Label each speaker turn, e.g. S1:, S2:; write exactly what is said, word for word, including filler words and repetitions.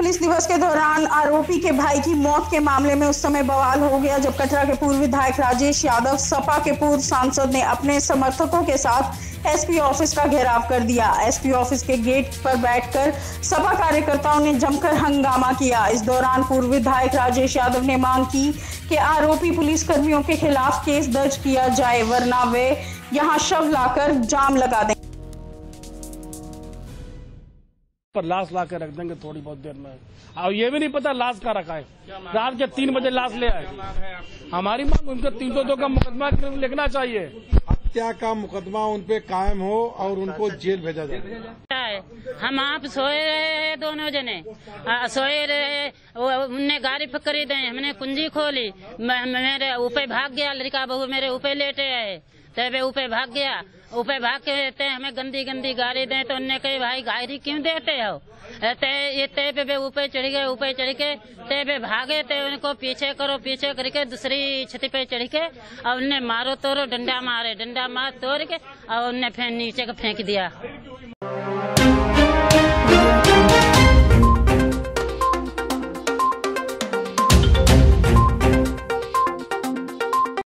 S1: Police दिवस के दौरान आरोपी के भाई की मौत के मामले में उस समय बवाल हो गया जब कटरा के पूर्व विधायक राजेश यादव सपा के पूर्व सांसद ने अपने समर्थकों के साथ एसपी ऑफिस का घेराव कर दिया। एसपी ऑफिस के गेट पर बैठकर सपा कार्यकर्ताओं ने जमकर हंगामा किया। इस दौरान पूर्व विधायक राजेश यादव ने मांग की कि आरोपी पुलिस कर्मियों के खिलाफ केस दर्ज किया जाए, वरना वे यहां शव लाकर जाम लगा दें।
S2: पर लाश ला के रख देंगे थोड़ी बहुत देर में। और ये भी नहीं पता लाश का रखा है। रात के तीन बजे लाश ले आए। हमारी मांग उनके तीन सौ दो का मुकदमा लिखना चाहिए।
S3: हत्या का मुकदमा उन पे कायम हो और उनको जेल भेजा जाए।
S4: हम आप सोए रहे दोनों जने, सोए रहे, उनने गाड़ी पकड़ी दे, हमने कुंजी खोली, मेरे ऊपर भाग गया लड़का बहू, मेरे ऊपर लेटे आए, तब ऊपर भाग गया। ऊपर भाग के देते हमें गंदी गंदी गाड़ी दें तो उनने कही भाई गाड़ी क्यों देते हो, ते ये ते पे ऊपर चढ़ गए, ऊपर चढ़ के ते पे भागे, ते उनको पीछे करो, पीछे करके दूसरी छत पे चढ़ के और उनने मारो तोड़ो, डंडा मारे, डंडा मार तोड़ के और उनने फिर नीचे को फेंक दिया।